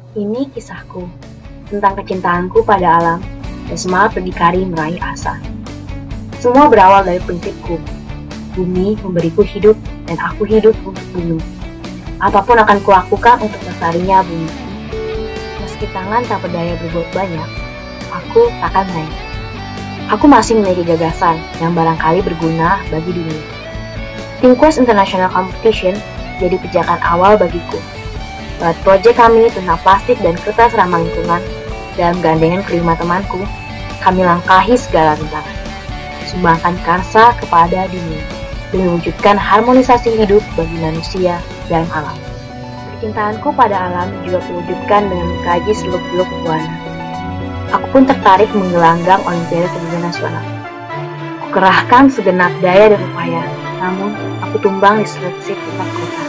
Ini kisahku tentang kecintaanku pada alam dan semangat berdikari meraih asa. Semua berawal dari prinsipku. Bumi memberiku hidup dan aku hidup untuk bumi. Apapun akan kulakukan untuk lestarinya bumi. Meski tangan tak berdaya berbuat banyak, aku takkan menyerah. Aku masih memiliki gagasan yang barangkali berguna bagi dunia. ThinkQuest International Competition jadi pijakan awal bagiku. Lewat proyek kami tentang plastik dan kertas ramah lingkungan, dalam gandengan kelima temanku, kami langkahi segala rintangan. Sumbangkan karsa kepada dunia, demi mewujudkan harmonisasi hidup bagi manusia dan alam. Kecintaanku pada alam juga kuwujudkan dengan mengkaji seluk-beluk warna. Aku pun tertarik menggelanggang Olimpiade Tinggi Nasional. Kukerahkan segenap daya dan upaya, namun aku tumbang di seleksi tingkat kota.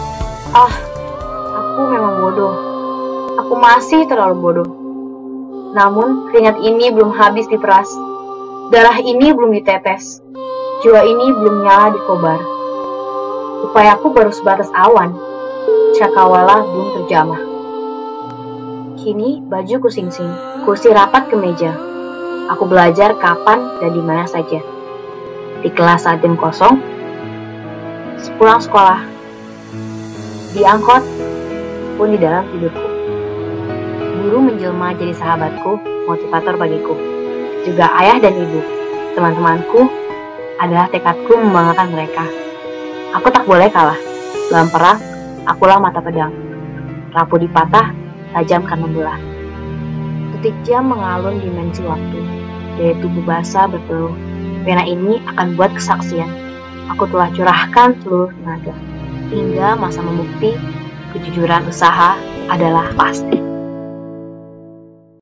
Aku memang bodoh. Aku masih terlalu bodoh. Namun, keringat ini belum habis diperas. Darah ini belum ditetes. Jiwa ini belum nyala dikobar. Upayaku baru sebatas awan. Cakrawala belum terjamah. Kini, baju kusingsing, kursi rapat ke meja. Aku belajar kapan dan di mana saja. Di kelas saat jam kosong, sepulang sekolah, di angkot, pun di dalam tidurku. Guru menjelma jadi sahabatku, motivator bagiku. Juga ayah dan ibu, teman-temanku, adalah tekadku membanggakan mereka. Aku tak boleh kalah. Dalam perang, akulah mata pedang. Rapuh dipatah, tajam kan membelah. Detik jam mengalun dimensi waktu. Dari tubuh basah berpeluh. Pena ini akan buat kesaksian. Aku telah curahkan seluruh tenaga. Hingga masa membukti kejujuran usaha adalah pasti.